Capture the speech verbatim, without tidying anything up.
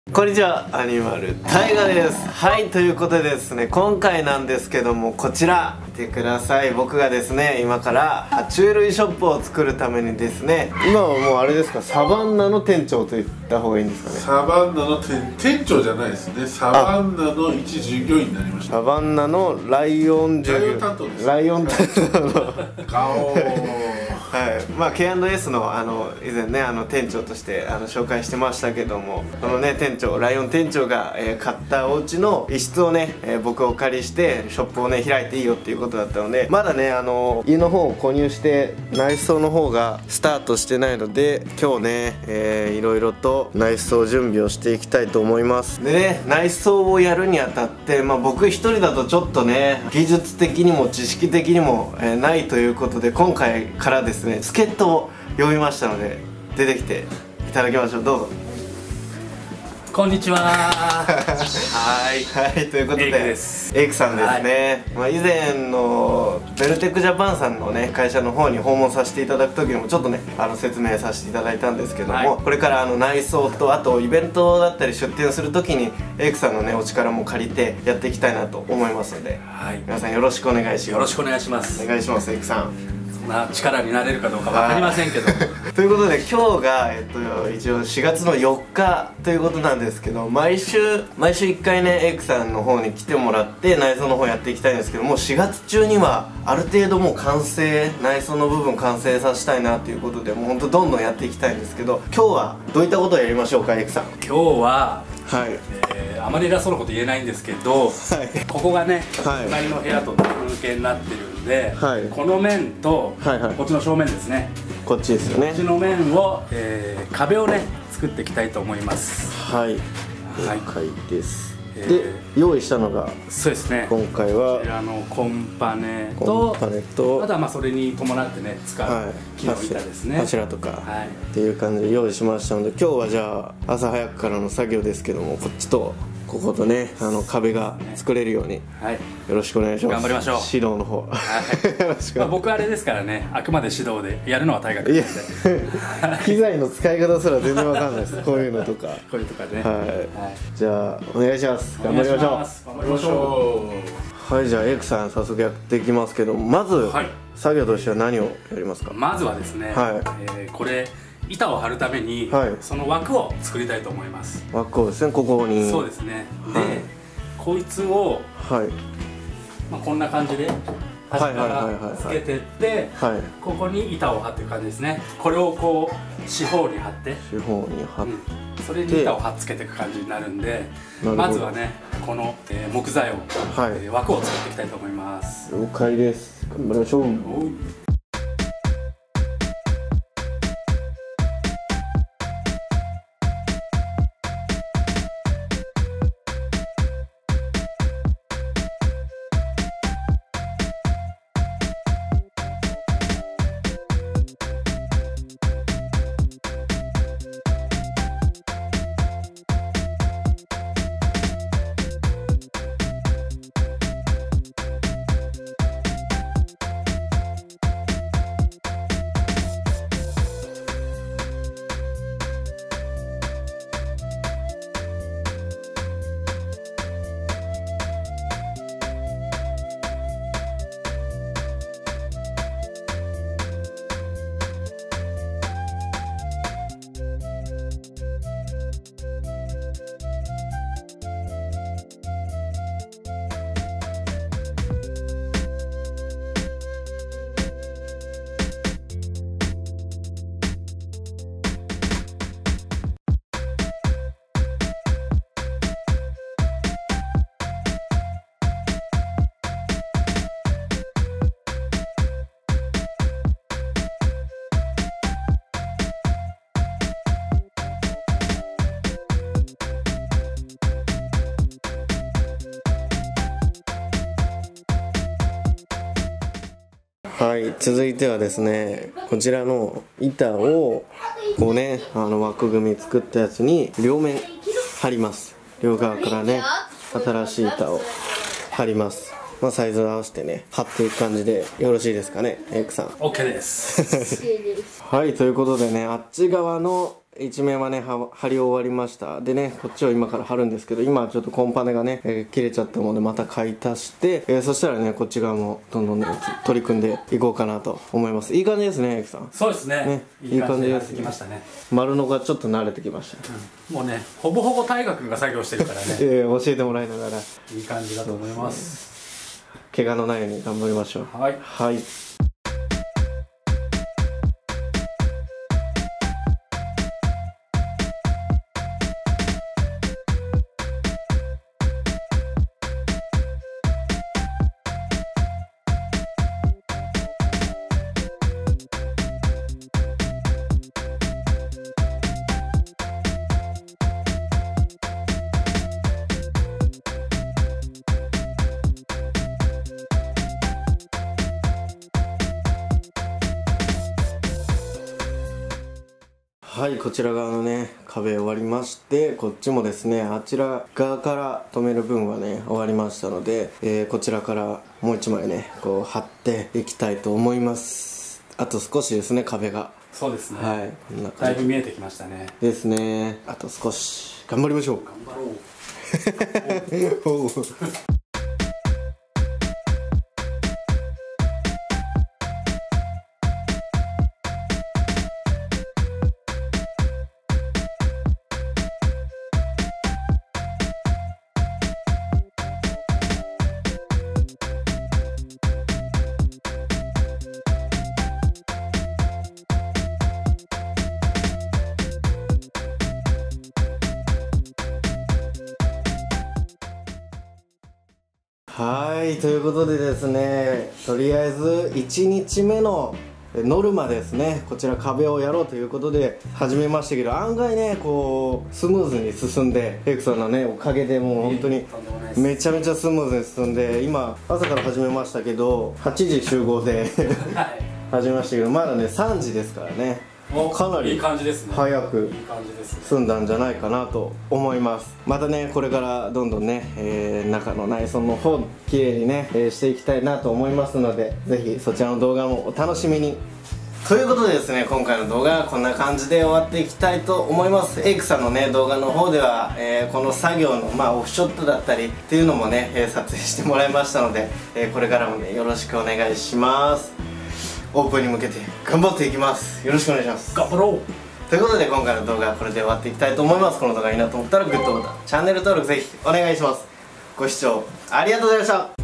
こんにちは、アニマルタイガです。はい、ということでですね、今回なんですけども、こちら見てください。僕がですね、今から爬虫類ショップを作るためにですね、今はもうあれですか、サバンナの店長と言った方がいいんですかね。 サバンナの店店長じゃないですね。サバンナの一従業員になりました。 サバンナのライオン従業員、ライオン担当の顔はい、まあ ケーアンドエス のあの以前ね、あの店長としてあの紹介してましたけども、このね店長、ライオン店長が、えー、買ったお家の一室をね、えー、僕お借りしてショップをね開いていいよっていうことだったので、まだねあの家の方を購入して内装の方がスタートしてないので、今日ね、えー、いろいろと内装準備をしていきたいと思います。でね、内装をやるにあたって、まあ、僕一人だとちょっとね技術的にも知識的にも、えー、ないということで、今回からですね助っ人を呼びましたので出てきていただきましょう。どうぞ。 こんにちは。 はいはい、ということでエイクです。 エイクさんですね、はい、まあ以前のベルテックジャパンさんのね会社の方に訪問させていただく時にもちょっとねあの説明させていただいたんですけども、はい、これからあの内装とあとイベントだったり出店する時にエイクさんのねお力も借りてやっていきたいなと思いますので、はい、皆さんよろしくお願いします。 よろしくお願いします。 お願いします。エイクさん、 そんな力になれるかどうか分かりませんけどということで今日が、えっと、一応しがつのよっかということなんですけど、毎週毎週いっかいねエイクさんの方に来てもらって内装の方やっていきたいんですけども、しがつ中にはある程度もう完成、内装の部分完成させたいなということで、もうほんとどんどんやっていきたいんですけど、今日はどういったことをやりましょうか。エイクさん、 今日は、 はい、 えー、あまり偉そうなこと言えないんですけど、はい、ここがね、はい、隣の部屋と風景になってるんで、はい、この面と、はいはい、こっちの正面ですね、 こっちですよね、 こっちの面を、えー、壁をね作っていきたいと思います。 はい、了解です。えー、で用意したのがそうですね、 今回はこちらのコンパネと、コンパネとあとはまあそれに伴ってね使う木の板ですね、 柱とか、はい、っていう感じで用意しましたので、今日はじゃあ朝早くからの作業ですけども、こっちとこことねあの壁が作れるように、はい、よろしくお願いします。 頑張りましょう。 指導の方、はい、よろしく。まあ僕はあれですからね、あくまで指導でやるのは大学なんで機材の使い方すら全然わかんないですこういうのとかこういうとかね、 はい、はい、じゃあお願いします。頑張りましょう。 頑張りましょう。はい、じゃあエイクさん早速やっていきますけど、まず、はい、作業としては何をやりますか。 まずはですね、はい、えー、これ板を張るために、はい、その枠を作りたいと思います。 枠をですね、ここに。 そうですね。で、はい、こいつを、はい、まあこんな感じで端からつけてって、ここに板を張っていく感じですね。これをこう四方に張って、 四方に張って、 うん、それに板を貼っつけていく感じになるんで、まずはねこの、えー、木材を、はい、えー、枠を作っていきたいと思います。 了解です。頑張りましょう。はい、続いてはですね、こちらの板をこうね、あの枠組み作ったやつに両面貼ります。両側からね新しい板を貼ります。まあサイズを合わせてね貼っていく感じでよろしいですかね、エイクさん。 OK ですはい、ということでね、あっち側の一面はねは貼り終わりました。でねこっちを今から貼るんですけど、今ちょっとコンパネがね、えー、切れちゃったのでまた買い足して、えー、そしたらねこっち側もどんどんね取り組んでいこうかなと思います。いい感じですねエイクさん。 そうですね、ねいい感じでやってきましたね。 丸のがちょっと慣れてきました、 うん、もうねほぼほぼ大河君が作業してるからねえー、教えてもらいながらいい感じだと思います。 怪我のないように頑張りましょう。 はい、 はい。はい、こちら側のね壁終わりまして、こっちもですねあちら側から留める分はね終わりましたので、えー、こちらからもう一枚ねこう貼っていきたいと思います。あと少しですね壁が。 そうですね、 はい、こんな感じだいぶ見えてきましたね。 ですね。あと少し頑張りましょう。 頑張ろうはい、ということでですね、とりあえずいちにちめのノルマですね、こちら壁をやろうということで始めましたけど、案外ねこうスムーズに進んで、エイクさんのねおかげでもう本当にめちゃめちゃスムーズに進んで、今朝から始めましたけどはちじ集合で始めましたけど、まだねさんじですからね、かなり早く済んだんじゃないかなと思います。またねこれからどんどんね、えー、中の内装の方きれいにね、えー、していきたいなと思いますので、ぜひそちらの動画もお楽しみに。ということでですね、今回の動画はこんな感じで終わっていきたいと思います。エイクさんのね動画の方では、えー、この作業の、まあ、オフショットだったりっていうのもね、えー、撮影してもらいましたので、えー、これからもねよろしくお願いします。オープンに向けて頑張っていきます。よろしくお願いします。 頑張ろう。 ということで今回の動画はこれで終わっていきたいと思います。この動画いいなと思ったらグッドボタン、チャンネル登録ぜひお願いします。ご視聴ありがとうございました。